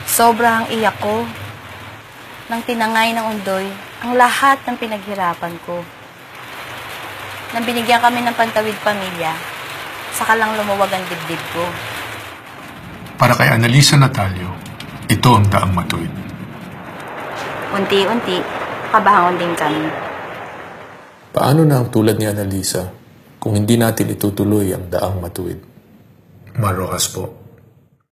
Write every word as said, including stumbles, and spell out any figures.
Sobrang iyak ko nang tinangay ng undoy ang lahat ng pinaghirapan ko. Nang binigyan kami ng pantawid pamilya, saka lang lumuwag ang dibdib ko. Para kay Annalisa Natalio, ito ang daang matuwid. Unti-unti, kabahangon din kami. Paano na ang tulad ni Annalisa kung hindi natin itutuloy ang daang matuwid? Marojas po.